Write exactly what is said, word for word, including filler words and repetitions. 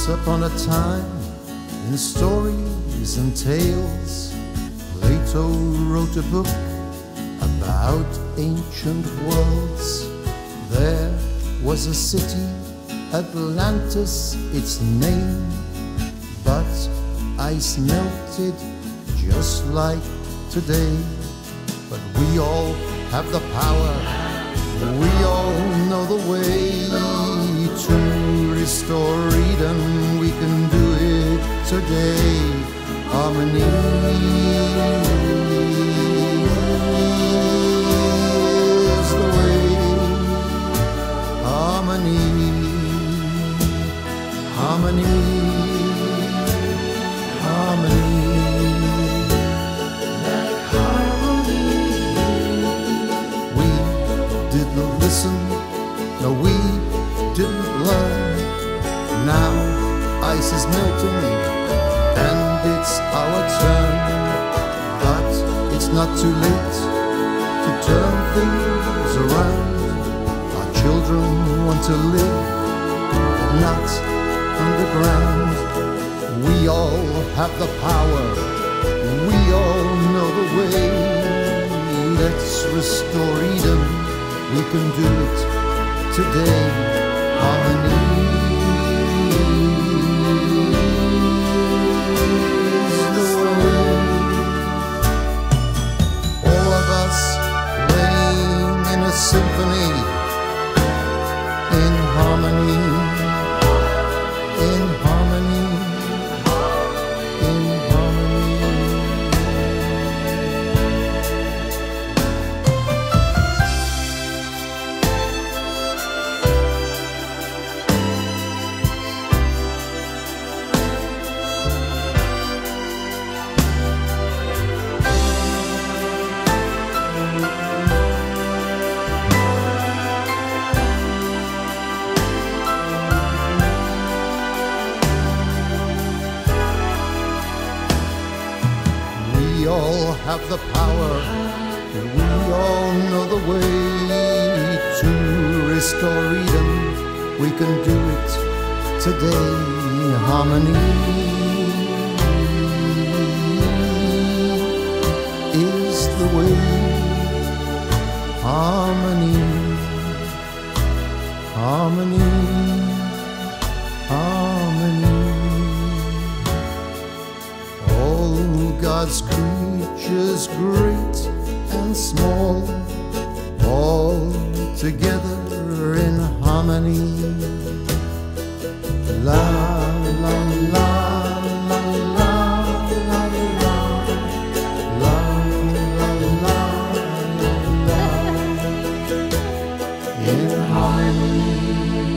Once upon a time, in stories and tales, Plato wrote a book about ancient worlds. There was a city, Atlantis its name, but ice melted just like today. But we all have the power, we all know the way to restore Eden. We can do it today. Harmony is the way. Harmony, harmony, harmony. Like harmony. We didn't listen, no, we didn't learn. Now ice is melting and it's our turn. But it's not too late to turn things around. Our children want to live, but not underground. We all have the power, we all know the way. Let's restore Eden, we can do it today. Harmony is the way. All of us playing in a symphony, in harmony, in harmony, in harmony. We all have the power, we all know the way to restore Eden. We can do it today. Harmony is the way. Harmony, harmony, harmony. All God's creatures, great and small, all together in harmony. La la la la la la la la la la. In harmony.